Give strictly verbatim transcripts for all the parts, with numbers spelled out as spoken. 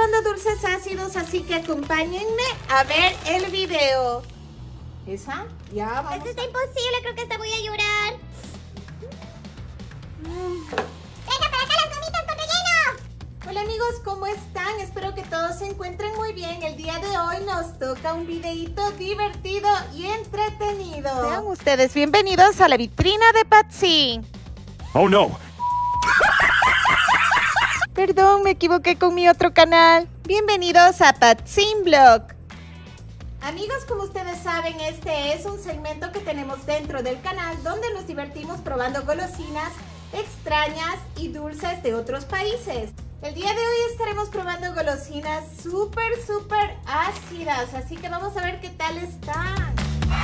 probando dulces ácidos, así que acompáñenme a ver el video. ¿Esa? Ya, vamos. Esto está imposible, creo que hasta voy a llorar. Mm. ¡Venga para acá las gomitas con relleno! Hola amigos, ¿cómo están? Espero que todos se encuentren muy bien. El día de hoy nos toca un videíto divertido y entretenido. Sean ustedes bienvenidos a la vitrina de Patsy. Oh no. Perdón, me equivoqué con mi otro canal. Bienvenidos a Patsin Blog. Amigos, como ustedes saben, este es un segmento que tenemos dentro del canal donde nos divertimos probando golosinas extrañas y dulces de otros países. El día de hoy estaremos probando golosinas súper, súper ácidas, así que vamos a ver qué tal están.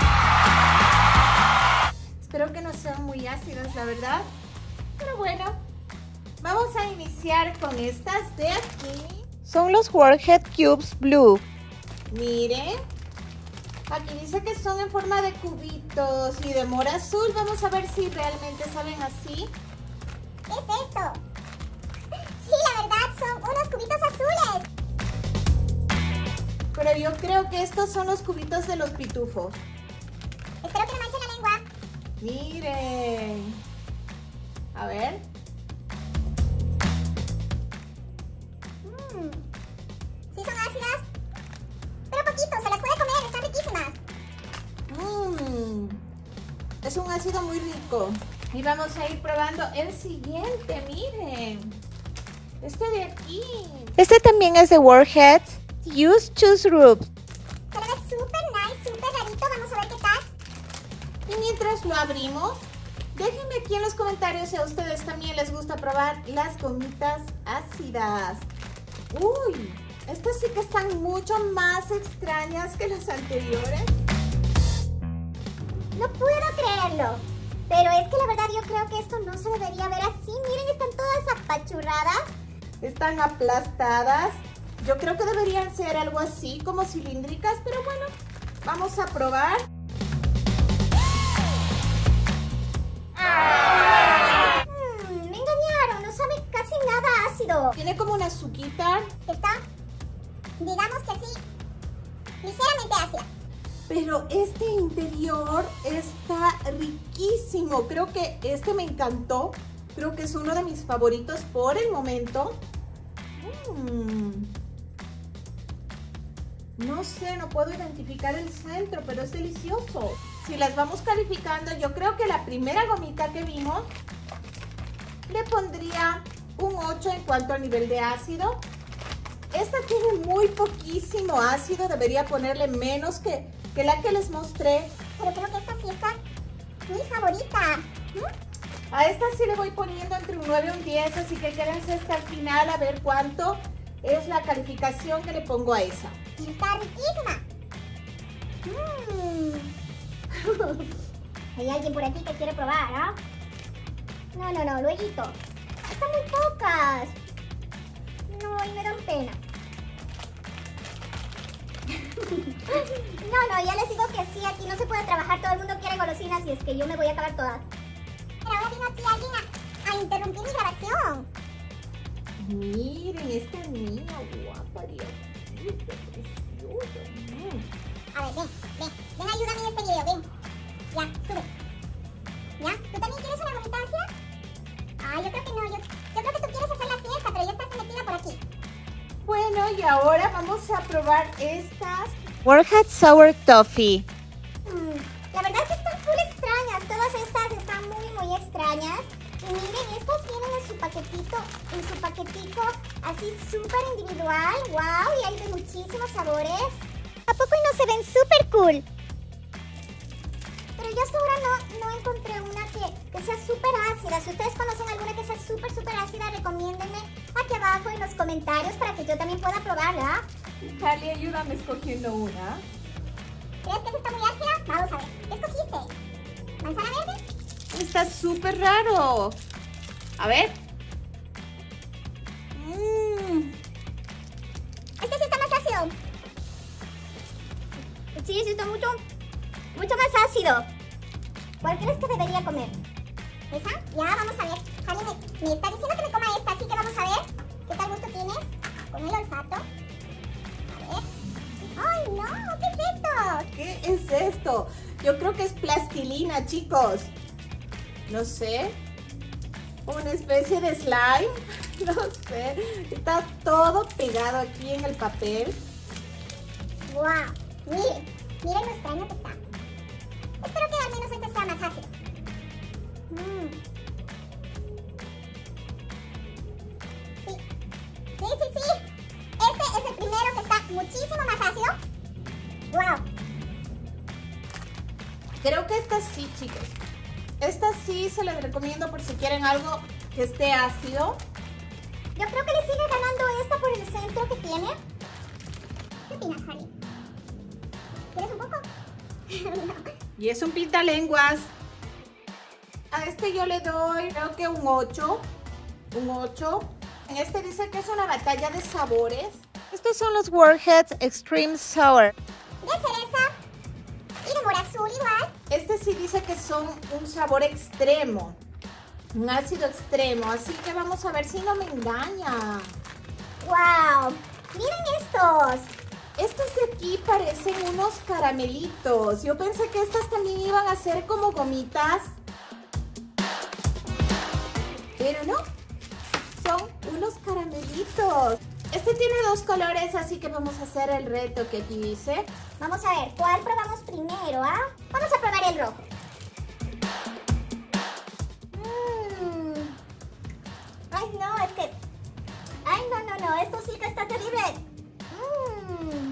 Espero que no sean muy ácidas, la verdad, pero bueno. Vamos a iniciar con estas de aquí. Son los Warhead Cubes Blue. Miren. Aquí dice que son en forma de cubitos y de mora azul. Vamos a ver si realmente saben así. ¿Qué es esto? Sí, la verdad, son unos cubitos azules. Pero yo creo que estos son los cubitos de los pitufos. Espero que no manchen la lengua. Miren. A ver. Sí son ácidas, pero poquito, se las puede comer, están riquísimas. Mmm, es un ácido muy rico. Y vamos a ir probando el siguiente, miren. Este de aquí. Este también es de Warhead. Use Choose Rub. Se ve súper nice, súper rarito, vamos a ver qué tal. Y mientras lo abrimos, déjenme aquí en los comentarios si a ustedes también les gusta probar las gomitas ácidas. Uy, estas sí que están mucho más extrañas que las anteriores. No puedo creerlo. Pero es que la verdad yo creo que esto no se debería ver así. Miren, están todas apachurradas. Están aplastadas. Yo creo que deberían ser algo así, como cilíndricas. Pero bueno, vamos a probar. ¡Ah! Mm, me engañaron, no sabe casi nada ácido. Tiene como una azuquita. Está, digamos que sí, ligeramente ácida. Pero este interior está riquísimo. Creo que este me encantó. Creo que es uno de mis favoritos por el momento. Mm. No sé, no puedo identificar el centro, pero es delicioso. Si las vamos calificando, yo creo que la primera gomita que vimos le pondría un ocho en cuanto al nivel de ácido. Esta tiene muy poquísimo ácido, debería ponerle menos que, que la que les mostré. Pero creo que esta sí está mi favorita. ¿Mm? A esta sí le voy poniendo entre un nueve y un diez, así que quédense hasta el final a ver cuánto es la calificación que le pongo a esa. Está riquísima. Mm. Hay alguien por aquí que quiere probar, ¿ah? No, no, no, lueguito. Están muy pocas. No, y me dan pena. No, no, ya les digo que sí, aquí no se puede trabajar, todo el mundo quiere golosinas y es que yo me voy a acabar todas. Pero ahora vino aquí alguien a, a interrumpir mi grabación. Miren, esta niña guapa, Dios mío, qué preciosa. Mm. A ver, ven, ven, ven, ayúdame en este video, ven. Ya, sube. ¿Ya? ¿Tú también quieres una gomita ácida? Ah, yo creo que no, yo, yo creo que tú quieres hacer la fiesta, pero ya estás metida por aquí. Bueno, y ahora vamos a probar estas Warhead Sour Toffee. Mm, la verdad es que están full extrañas, todas estas están muy, muy extrañas. Y miren, estas vienen en su paquetito, en su paquetico, así súper individual, wow, y hay de muchísimos sabores. ¿A poco y no se ven súper cool? Pero yo hasta ahora no, no encontré una que, que sea súper ácida. Si ustedes conocen alguna que sea súper, súper ácida, recomiéndenme aquí abajo en los comentarios para que yo también pueda probarla. Carly, ayúdame escogiendo una. ¿Crees que esta está muy ácida? Vamos a ver. ¿Qué escogiste? ¿Manzana verde? Está súper raro. A ver. Mm. Este sí está más ácido. Sí, sí está mucho, mucho más ácido. ¿Cuál crees que debería comer? ¿Esa? Ya, vamos a ver. Harry me, me está diciendo que me coma esta, así que vamos a ver qué tal gusto tienes con el olfato. es esto? Yo creo que es plastilina, chicos. No sé. Una especie de slime. No sé. Está todo pegado aquí en el papel. ¡Wow! Miren, miren lo extraño que está. Espero que al menos este sea más ácido. Mm. Sí, sí, sí, sí. Este es el primero que está muchísimo más ácido. ¡Wow! Creo que esta sí, chicos. Esta sí se las recomiendo por si quieren algo que esté ácido. Yo creo que le sigue ganando esta por el centro que tiene. ¿Qué opinas, Harry? ¿Quieres un poco? No. Y es un pintalenguas. A este yo le doy, creo que un ocho. Un ocho. En este dice que es una batalla de sabores. Estos son los Warheads Extreme Sour. De cereza y de mora azul igual. Este sí dice que son un sabor extremo. Un ácido extremo. Así que vamos a ver si no me engaña. ¡Wow! ¡Miren estos! Estos de aquí parecen unos caramelitos. Yo pensé que estas también iban a ser como gomitas. Pero no. Son unos caramelitos. Este tiene dos colores, así que vamos a hacer el reto que aquí dice. Vamos a ver, ¿cuál probamos primero, ah? Vamos a probar el rojo. Mm. Ay, no, es que... Ay, no, no, no, esto sí que está terrible. Mm.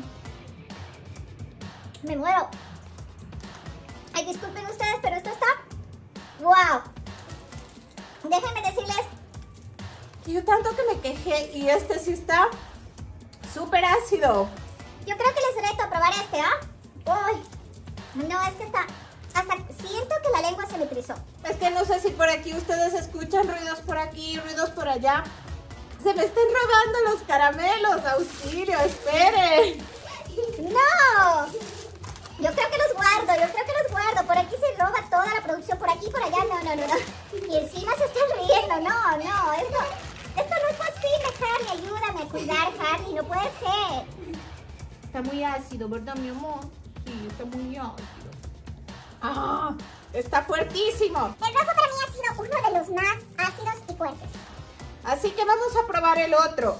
Me muero. Ay, disculpen ustedes, pero esto está... ¡Wow! Déjenme decirles... Yo tanto que me quejé y este sí está súper ácido. Yo creo que les reto a probar este, ¿ah? Uy, no, es que está... Hasta siento que la lengua se me trizó. Es que no sé si por aquí ustedes escuchan ruidos por aquí, ruidos por allá. Se me están robando los caramelos, auxilio, esperen. ¡No! Yo creo que los guardo, yo creo que los guardo. Por aquí se roba toda la producción, por aquí, por allá. No, no, no, no. Y encima se están riendo. No, no, esto, esto no es posible, Harry. Ayúdame a cuidar, Harry. No puede ser. Está muy ácido, ¿verdad, mi amor? Sí, está muy ácido. ¡Ah! Está fuertísimo. El rojo para mí ha sido uno de los más ácidos y fuertes. Así que vamos a probar el otro.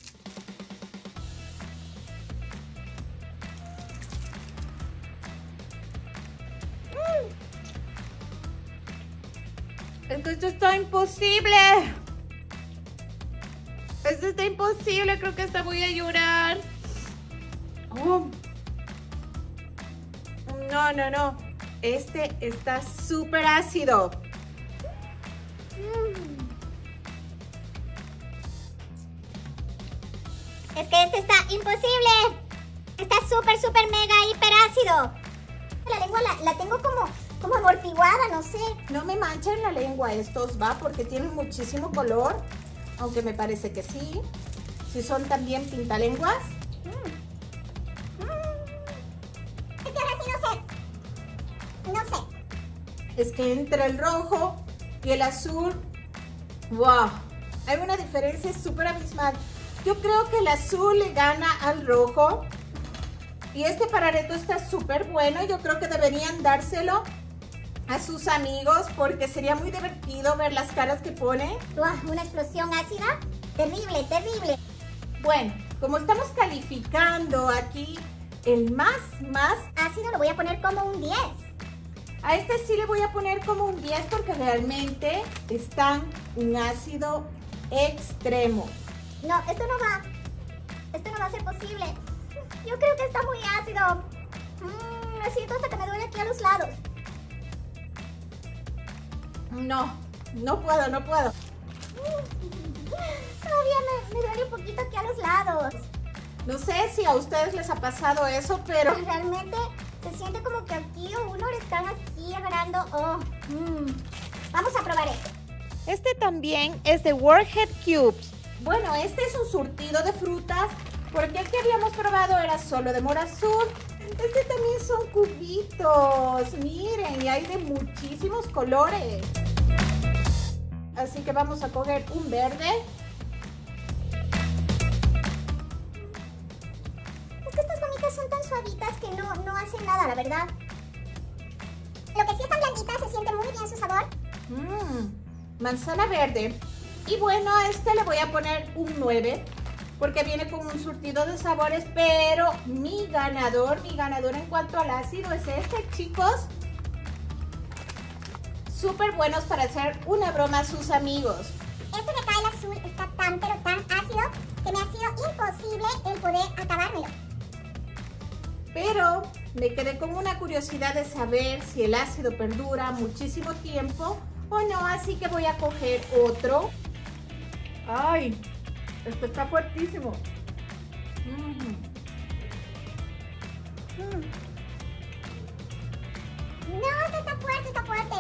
Es que esto está imposible. Esto está imposible. Creo que hasta voy a llorar. Oh. No, no, no. Este está súper ácido. Mm. Es que este está imposible. Está súper, súper, mega, hiper ácido. La lengua la, la tengo como, como amortiguada, no sé. No me manchen la lengua estos, ¿va? Porque tienen muchísimo color. Aunque me parece que sí. Si son también pintalenguas. Mm. Mm. Es que ahora sí no sé. No sé. Es que entre el rojo y el azul, ¡wow! Hay una diferencia súper abismal. Yo creo que el azul le gana al rojo. Y este parareto está súper bueno. Yo creo que deberían dárselo a sus amigos porque sería muy divertido ver las caras que ponen. Wow, una explosión ácida. Terrible, terrible. Bueno, como estamos calificando aquí el más, más ácido, lo voy a poner como un diez. A este sí le voy a poner como un diez porque realmente están un ácido extremo. No, esto no va. Esto no va a ser posible. Yo creo que está muy ácido. Mmm, me siento hasta que me duele aquí a los lados. No, no puedo, no puedo. Todavía me, me duele un poquito aquí a los lados. No sé si a ustedes les ha pasado eso, pero realmente se siente como que aquí a uno le están así agarrando. Oh, mm. Vamos a probar este. Este también es de Warhead Cubes. Bueno, este es un surtido de frutas, porque el que habíamos probado era solo de mora azul. Este también son cubitos, miren, y hay de muchísimos colores. Así que vamos a coger un verde. Es que estas gomitas pero son tan suavitas que no, no hacen nada, la verdad. Lo que sí están blanditas, se siente muy bien su sabor. Mmm, manzana verde. Y bueno, a este le voy a poner un nueve, porque viene con un surtido de sabores, pero mi ganador, mi ganador en cuanto al ácido es este, chicos. Súper buenos para hacer una broma a sus amigos. Este de acá, el azul, está tan, pero tan ácido que me ha sido imposible el poder acabármelo. Pero me quedé con una curiosidad de saber si el ácido perdura muchísimo tiempo o no, así que voy a coger otro. ¡Ay! Esto está fuertísimo. Mm. Mm. No, esto está fuerte, está fuerte.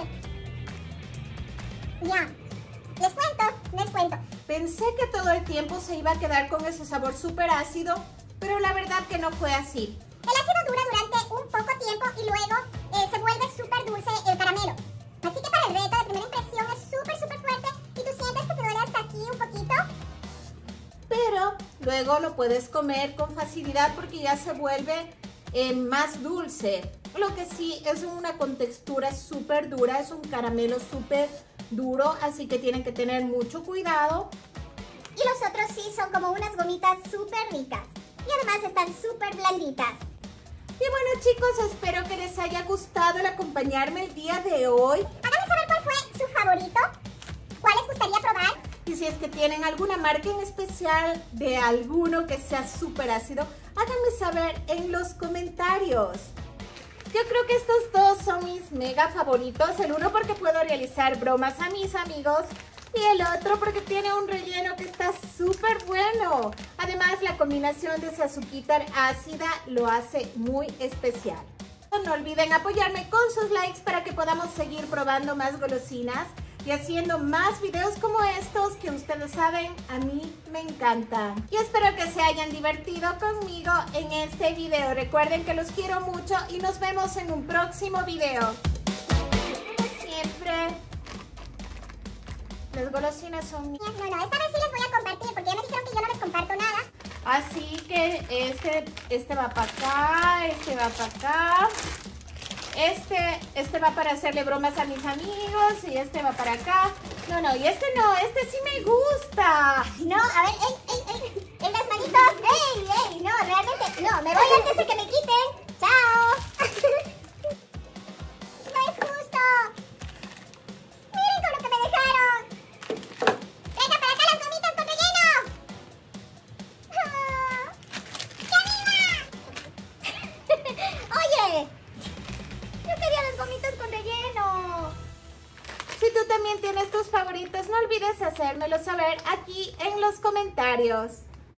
Ya, les cuento, les cuento. Pensé que todo el tiempo se iba a quedar con ese sabor súper ácido, pero la verdad que no fue así. El ácido dura durante un poco tiempo y luego eh, se vuelve súper dulce el caramelo. Así que para el reto de primera impresión es súper, súper fuerte y tú sientes que te duele hasta aquí un poquito. Pero luego lo puedes comer con facilidad porque ya se vuelve eh, más dulce. Lo que sí es una contextura súper dura, es un caramelo súper duro, así que tienen que tener mucho cuidado. Y los otros sí son como unas gomitas súper ricas y además están súper blanditas. Y bueno, chicos, espero que les haya gustado el acompañarme el día de hoy. Háganme saber cuál fue su favorito, cuál les gustaría probar. Y si es que tienen alguna marca en especial de alguno que sea súper ácido, háganme saber en los comentarios. Yo creo que estos dos son mis mega favoritos. El uno porque puedo realizar bromas a mis amigos y el otro porque tiene un relleno que está súper bueno. Además, la combinación de esa azuquita ácida lo hace muy especial. No olviden apoyarme con sus likes para que podamos seguir probando más golosinas y haciendo más videos como estos que ustedes saben, a mí me encantan. Y espero que se hayan divertido conmigo en este video. Recuerden que los quiero mucho y nos vemos en un próximo video. Como siempre, las golosinas son mías. No, no, esta vez sí les voy a compartir porque ya me dijeron que yo no les comparto nada. Así que este, este va para acá, este va para acá. Este, este va para hacerle bromas a mis amigos y este va para acá. No, no, y este no, este sí me gusta. No, a ver, ey, ey, ey, en las manitos, ey, ey, no, realmente, no, me voy antes de que me quiten. Chao. No es justo. Miren con lo que me dejaron. Venga para acá las gomitas con relleno. Ah, ¡qué anima! Oye. Yo quería las gomitas con relleno. Si tú también tienes tus favoritos, no olvides hacérmelo saber aquí en los comentarios.